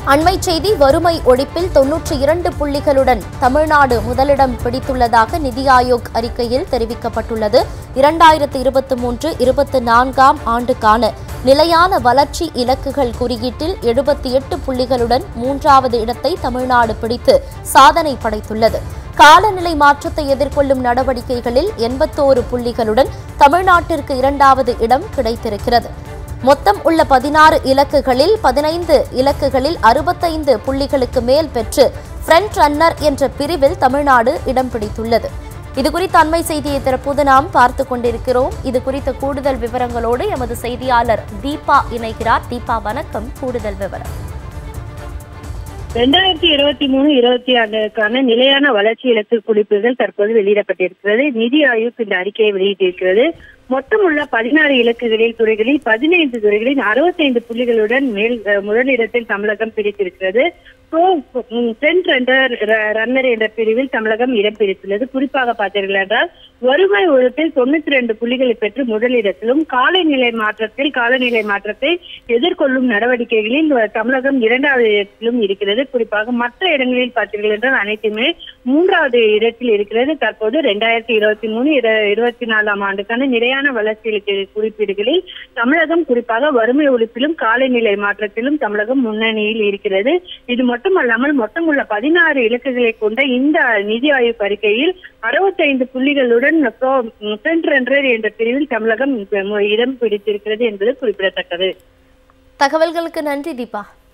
அண்மை செய்தி வறுமை ஒழிப்பில் 92 புள்ளிகளுடன் தமிழ்நாடு முதலிடம் பிடித்துள்ளதாக நிதி ஆயோக் அறிக்கையில் தெரிவிக்கப்பட்டுள்ளது. 2023-24 ஆண்டுக்கான நிலையான வளர்ச்சி இலக்குகள் குறியீட்டில் 78 புள்ளிகளுடன் 3வது இடத்தை தமிழ்நாடு பிடித்து சாதனை படைத்துள்ளது. காலநிலை மாற்றத்தை எதிர்கொள்ளும் நடவடிக்கைகளில் 81 புள்ளிகளுடன் தமிழ்நாட்டிற்கு 2வது இடம் கிடைத்திருக்கிறது. மொத்தம் உள்ள 16 இலக்குகளில் 15 இலக்குகளில் 65 புள்ளிகளுக்கு மேல் பெற்று ஃப்ரண்ட் ரன்னர் என்ற பிரிவில் தமிழ்நாடு இடம் பிடித்துள்ளது. இதுகுறித்த அண்மை செய்தியை தற்போது நாம் பார்த்துக் கொண்டிருக்கிறோம். இது குறித்த கூடுதல் விவரங்களோடு எமது செய்தியாளர் தீபா இணைகிறார். தீபா, வணக்கம். கூடுதல் விவரம். 2023-24 நிலையான வளர்ச்சி இலக்கு குறிப்புகள் தற்போது வெளியிடப்பட்டிருக்கிறது. நிதி ஆயோக் இந்த அறிக்கையை வெளியிட்டிருக்கிறது. மொத்தம் உள்ள 16 இலக்குகளில் துறைகளில் 15 துறைகளில் 65 புள்ளிகளுடன் முதலிடத்தில் தமிழகம் பிடித்திருக்கிறது. ரன்னர் என்ற பிரிவில் தமிழகம் இடம் பிடித்துள்ளது. குறிப்பாக பார்த்தீர்கள் என்றால் வறுமை ஒழிப்பில் 92 புள்ளிகளை பெற்று முதலிடத்திலும், காலநிலை மாற்றத்தை எதிர்கொள்ளும் நடவடிக்கைகளில் தமிழகம் 2வது இடத்திலும் இருக்கிறது. குறிப்பாக மற்ற இடங்களில் பார்த்தீர்கள் என்றால் அனைத்துமே 3வது இடத்தில் இருக்கிறது. தற்போது 2023-24 ஆண்டுக்கான நிலையான வளர்ச்சி குறிப்பீடுகளில் தமிழகம் குறிப்பாக வறுமை ஒழிப்பிலும் காலநிலை மாற்றத்திலும் தமிழகம் முன்னணியில் இருக்கிறது. இது மட்டுமல்லாமல் மொத்தம் உள்ள 16 இலக்குகளை கொண்ட இந்த நிதி ஆயோக் அறிக்கையில் 65 புள்ளிகளுடன் ஃப்ரண்ட் ரன்னர் என்ற பிரிவில் தமிழகம் இடம் பிடித்திருக்கிறது என்பது குறிப்பிடத்தக்கது. தகவல்களுக்கு நன்றி தீபா.